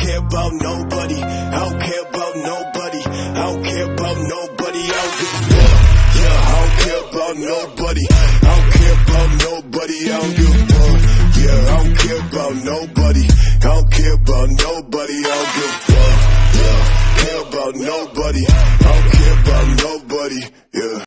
care about nobody. I don't care about nobody. I don't care about nobody. I don't give a fuck. Yeah, I don't care about nobody. I don't care about nobody. I don't give a fuck. Yeah, I don't care about nobody. I don't care about nobody. I don't give a fuck. Yeah, care about nobody. I don't care about nobody. Yeah.